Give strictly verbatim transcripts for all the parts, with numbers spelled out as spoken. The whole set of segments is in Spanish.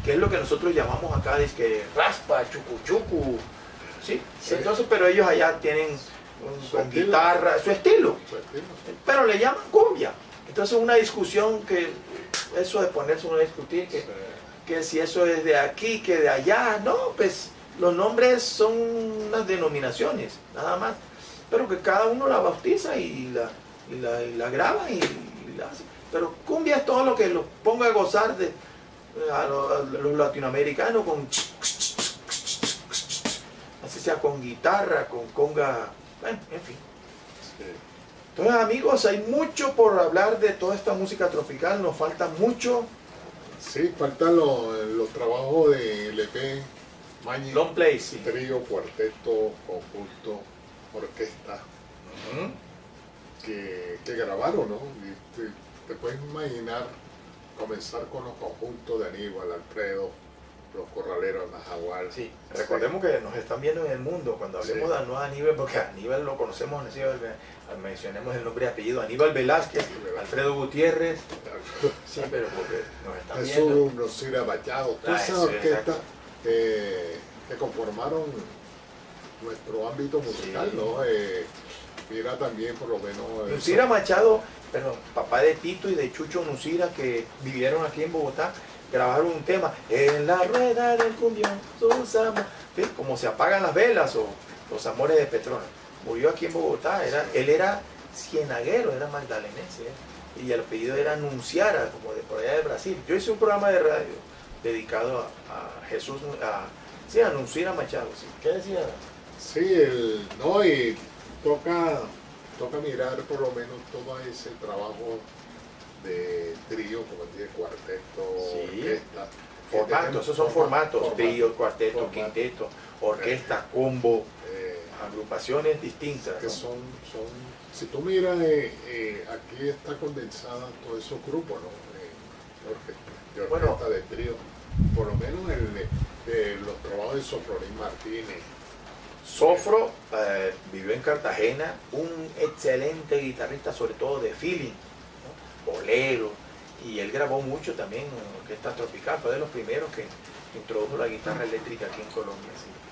que es lo que nosotros llamamos acá, es que raspa, chucu chucu, ¿sí? Sí. Entonces, pero ellos allá tienen un, Su con estilo. guitarra, su estilo, Su estilo. pero le llaman cumbia. Entonces una discusión que, eso de ponerse uno a discutir, que, Sí. que si eso es de aquí, que de allá, no, pues los nombres son unas denominaciones, nada más, pero que cada uno la bautiza y la, y la, y la graba y, y la hace. Pero cumbia es todo lo que los ponga a gozar de, a los, a los latinoamericanos con así sea con guitarra, con conga, bueno, en fin. Sí. Entonces amigos, hay mucho por hablar de toda esta música tropical, nos falta mucho. Sí, faltan los, los trabajos de L P, Mañi, Long play, sí. trío, cuarteto, conjunto, orquesta, Ujú. que, que grabaron, ¿no? Y te, te puedes imaginar comenzar con los conjuntos de Aníbal, Alfredo, los Corraleros, Najagual. Sí, recordemos que nos están viendo en el mundo cuando hablemos Sí. de no Aníbal, porque Aníbal lo conocemos, así, mencionemos el nombre y apellido, Aníbal Velázquez, Alfredo Gutiérrez, sí, pero porque nos están viendo. Jesús Nocira Machado, Ah, todas esas sí, orquestas exacto. que, que conformaron nuestro ámbito musical, Sí. ¿no? Eh, mira también por lo menos... eh, Nucira Machado, perdón, papá de Tito y de Chucho Nucira, que vivieron aquí en Bogotá, grabaron un tema, en la rueda del cumbión, sus amores, ¿sí? Como se apagan las velas o los amores de Petrona. Murió aquí en Bogotá, era, él era cienaguero, era magdalenense, ¿eh? Y el apellido era Nunciara, como de por allá de Brasil. Yo hice un programa de radio dedicado a, a Jesús, a, sí, a Nucira Machado, ¿sí? ¿Qué decía? Sí, el, no, y toca, toca mirar por lo menos todo ese trabajo de trío, como dice, cuarteto, Sí. orquesta. Formatos, esos son formatos, formato, trío, cuarteto, formato, quinteto, orquesta, combo, eh, agrupaciones distintas, que ¿no? son, son, si tú miras, eh, eh, aquí está condensada todos esos grupos, ¿no? Eh, de orquesta, de, orquesta, Bueno. de trío, por lo menos el, eh, los trabajos de Sofronín Martínez. Sofro eh, vivió en Cartagena, un excelente guitarrista, sobre todo de feeling, ¿no? Bolero, y él grabó mucho también en orquesta tropical, fue de los primeros que introdujo la guitarra eléctrica aquí en Colombia.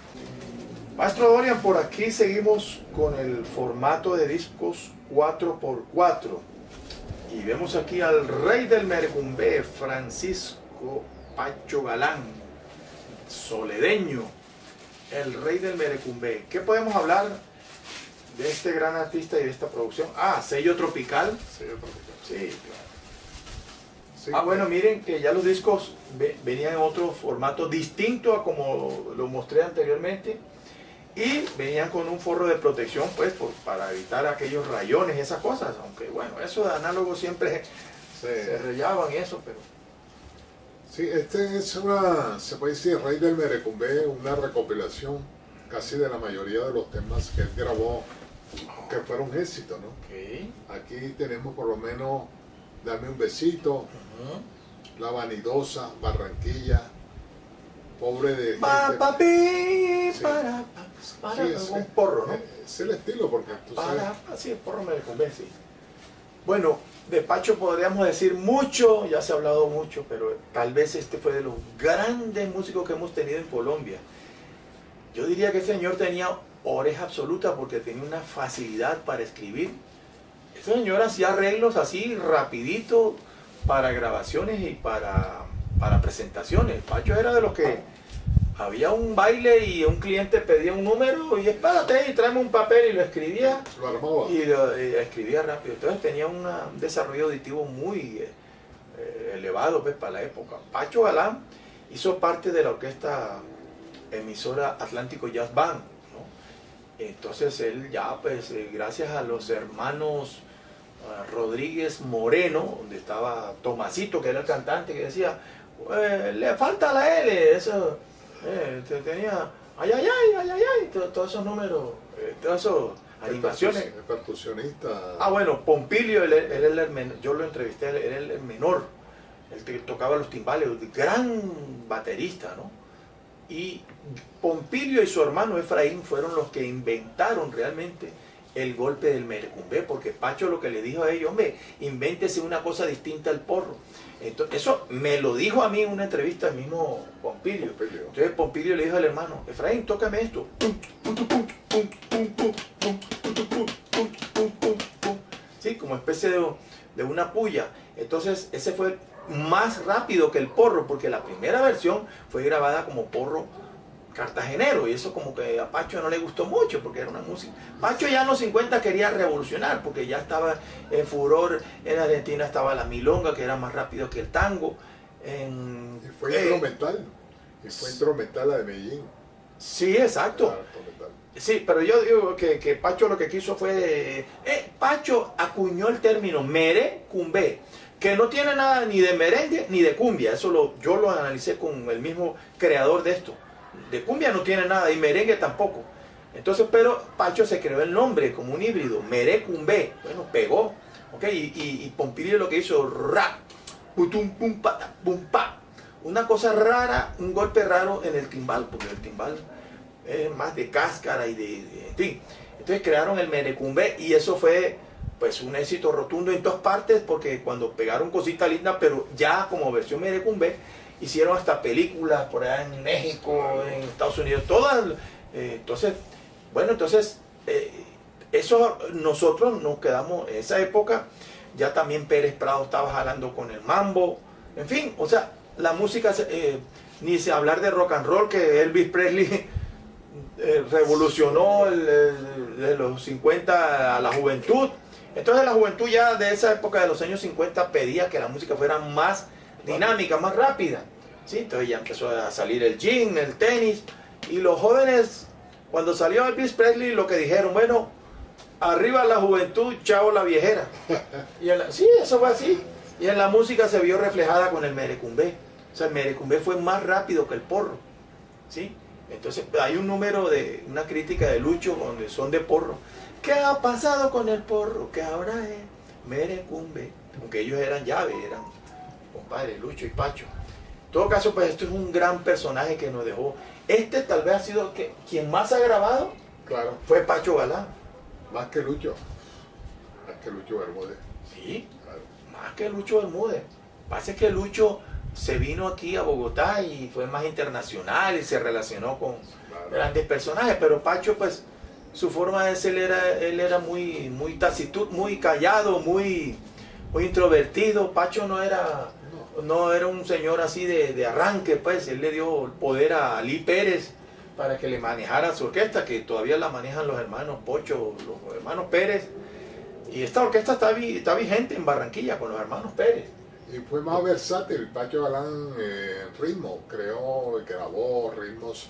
¿Sí? Maestro Dorian, por aquí seguimos con el formato de discos cuatro por cuatro y vemos aquí al rey del merecumbé, Francisco Pacho Galán, soledeño, el rey del merecumbé. ¿Qué podemos hablar de este gran artista y de esta producción? Ah, sello tropical. Sí, tropical. Sí, claro. Sí, Ah, bueno, miren que ya los discos ve- venían en otro formato distinto a como lo mostré anteriormente y venían con un forro de protección, pues, por- para evitar aquellos rayones y esas cosas, aunque bueno, eso de análogo siempre sí. se rayaban y eso, pero... Sí, este es una, se puede decir, Rey del Merecumbé, una recopilación casi de la mayoría de los temas que él grabó, que fueron éxitos, ¿no? Ok. Aquí tenemos por lo menos Dame un besito, Ujú. La Vanidosa, Barranquilla, Pobre de gente. Pa, pa, pi, Sí. para, pa, para, Sí, es- un porro, ¿no? Es el estilo, porque tú sabes, Para, así el porro me convence. Bueno, de Pacho podríamos decir mucho, ya se ha hablado mucho, pero tal vez este fue de los grandes músicos que hemos tenido en Colombia. Yo diría que ese señor tenía oreja absoluta porque tenía una facilidad para escribir. Ese señor hacía arreglos así rapidito para grabaciones y para, para presentaciones. Pacho era de los que había un baile y un cliente pedía un número y espérate y tráeme un papel y lo escribía. lo armaba. Y lo, y escribía rápido. Entonces tenía una- un desarrollo auditivo muy eh, eh, elevado, pues, para la época. Pacho Galán hizo parte de la orquesta emisora Atlántico Jazz Band, ¿no? Entonces él ya, pues, eh, gracias a los hermanos eh, Rodríguez Moreno, donde estaba Tomasito, que era el cantante, que decía, "Eh, le falta la L, eso, eh, te- tenía, ay, ay, ay, ay, ay, ay", to- todos esos números, eh, todas esas animaciones. El percusionista. Ah, bueno, Pompilio, él, él era el men- yo lo entrevisté, él era el menor, el que tocaba los timbales, gran baterista, ¿no? Y Pompilio y su hermano Efraín fueron los que inventaron realmente el golpe del merecumbé, porque Pacho lo que le dijo a ellos, hombre, invéntese una cosa distinta al porro. Entonces, eso me lo dijo a mí en una entrevista el mismo Pompilio. Pompilio. Entonces Pompilio le dijo al hermano, Efraín, tócame esto. Sí, como especie de, de una puya. Entonces ese fue más rápido que el porro, porque la primera versión fue grabada como porro cartagenero, y eso como que a Pacho no le gustó mucho, porque era una música. Pacho ya en los cincuenta quería revolucionar, porque ya estaba en furor, en Argentina estaba la milonga, que era más rápido que el tango. En, y fue eh, instrumental, y fue instrumental la de Medellín. Sí, exacto. Claro, instrumental. Sí, pero yo digo que, que Pacho lo que quiso fue... Eh, Pacho acuñó el término merecumbé, que no tiene nada ni de merengue ni de cumbia. Eso lo, yo lo analicé con el mismo creador de esto. De cumbia no tiene nada y merengue tampoco. Entonces, pero Pacho se creó el nombre como un híbrido, merecumbé. Bueno, pegó. ¿Okay? Y, y, y Pompilio lo que hizo, rap, putum, pum, pa, pum, pa. Una cosa rara, un golpe raro en el timbal, porque el timbal es más de cáscara y de, de en fin. Entonces crearon el merecumbé y eso fue pues un éxito rotundo en todas partes, porque cuando pegaron Cosita Linda, pero ya como versión merecumbé, hicieron hasta películas por allá en México, en Estados Unidos, todas. Eh, entonces, bueno, entonces, eh, eso nosotros nos quedamos en esa época. Ya también Pérez Prado estaba jalando con el mambo. En fin, o sea, la música, eh, ni se hablar de rock and roll, que Elvis Presley eh, revolucionó el, el, de los cincuenta a la juventud. Entonces la juventud ya de esa época de los años cincuenta pedía que la música fuera más dinámica, más rápida, ¿sí? Entonces ya empezó a salir el gym, el tenis, y los jóvenes, cuando salió Elvis Presley, lo que dijeron, bueno, arriba la juventud, chao la viejera. Y en la, sí, eso fue así. Y en la música se vio reflejada con el merecumbé. O sea, el merecumbé fue más rápido que el porro, ¿sí? Entonces hay un número de una crítica de Lucho donde son de porro. ¿Qué ha pasado con el porro? Que ahora es merecumbé. Aunque ellos eran llave, eran compadre Lucho y Pacho. En todo caso, pues esto es un gran personaje que nos dejó. Este tal vez ha sido que quien más ha grabado, claro, fue Pacho Galán. Más que Lucho. Más que Lucho Bermúdez. Sí, Claro. más que Lucho Bermúdez. Pasa que Lucho se vino aquí a Bogotá y fue más internacional y se relacionó con Claro. grandes personajes, pero Pacho, pues, su forma de ser era, él era muy, muy taciturno, muy callado, muy, muy introvertido. Pacho no era, no era un señor así de, de arranque, pues. Él le dio el poder a Ali Pérez para que le manejara su orquesta, que todavía la manejan los hermanos Pocho, los hermanos Pérez. Y esta orquesta está, vi, está vigente en Barranquilla con los hermanos Pérez. Y fue más versátil. Pacho Galán eh, en ritmo, creó, grabó ritmos.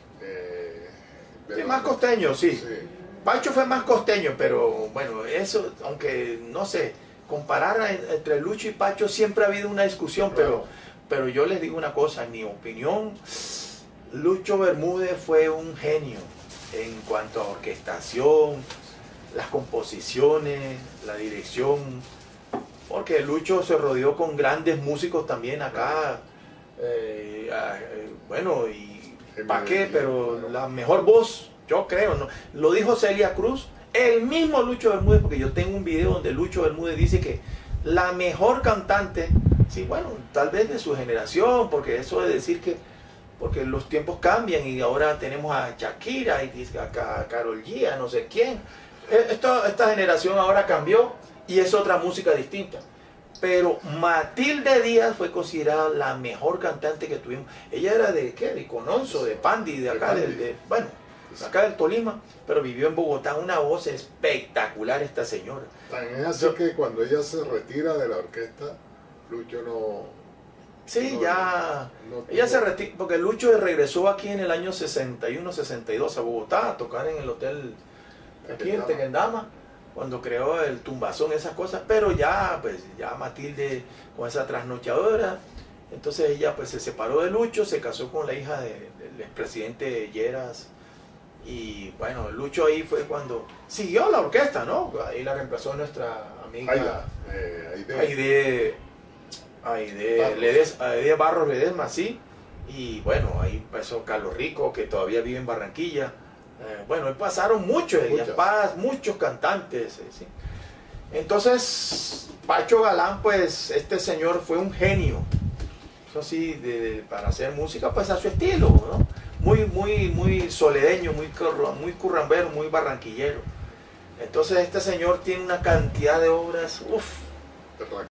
Eh, Sí, más costeño, sí. sí. Pacho fue más costeño, pero bueno, eso, aunque no sé, comparar entre Lucho y Pacho siempre ha habido una discusión, Claro. pero, pero yo les digo una cosa, en mi opinión, Lucho Bermúdez fue un genio en cuanto a orquestación, las composiciones, la dirección, porque Lucho se rodeó con grandes músicos también acá, eh, eh, bueno, y ¿para qué? Pero la mejor voz, yo creo, ¿no? Lo dijo Celia Cruz, el mismo Lucho Bermúdez, porque yo tengo un video donde Lucho Bermúdez dice que la mejor cantante, sí, bueno, tal vez de su generación, porque eso de decir que, porque los tiempos cambian y ahora tenemos a Shakira y a Karol G, a no sé quién. Esta, esta generación ahora cambió y es otra música distinta. Pero Matilde Díaz fue considerada la mejor cantante que tuvimos. Ella era de ¿qué? De Cononso, de Pandi, de acá, de, de, bueno, de acá del Tolima, pero vivió en Bogotá. Una voz espectacular esta señora. Tan es así Yo, que cuando ella se retira de la orquesta, Lucho no... Sí, no, ya... No, no ella tuvo... se retiró, porque Lucho regresó aquí en el año sesenta y uno, sesenta y dos a Bogotá a tocar en el hotel aquí en Tequendama, cuando creó el tumbazón, esas cosas, pero ya, pues, ya Matilde con esa trasnochadora, entonces ella pues se separó de Lucho, se casó con la hija de, del expresidente Lleras, y bueno, Lucho ahí fue cuando siguió la orquesta, ¿no? Ahí la reemplazó nuestra amiga Aida, eh, Aide, Aide, Aide, Ledes, Aide Barros Ledesma, sí, y bueno, ahí empezó Carlos Rico, que todavía vive en Barranquilla, Eh, bueno, pasaron muchos, Elías Muchas. Paz, muchos cantantes. eh, ¿sí? Entonces, Pacho Galán, pues este señor fue un genio. Eso sí, de, de, para hacer música, pues a su estilo, ¿no? Muy, muy, muy soledeño, muy, muy currambero, muy barranquillero. Entonces este señor tiene una cantidad de obras, uff.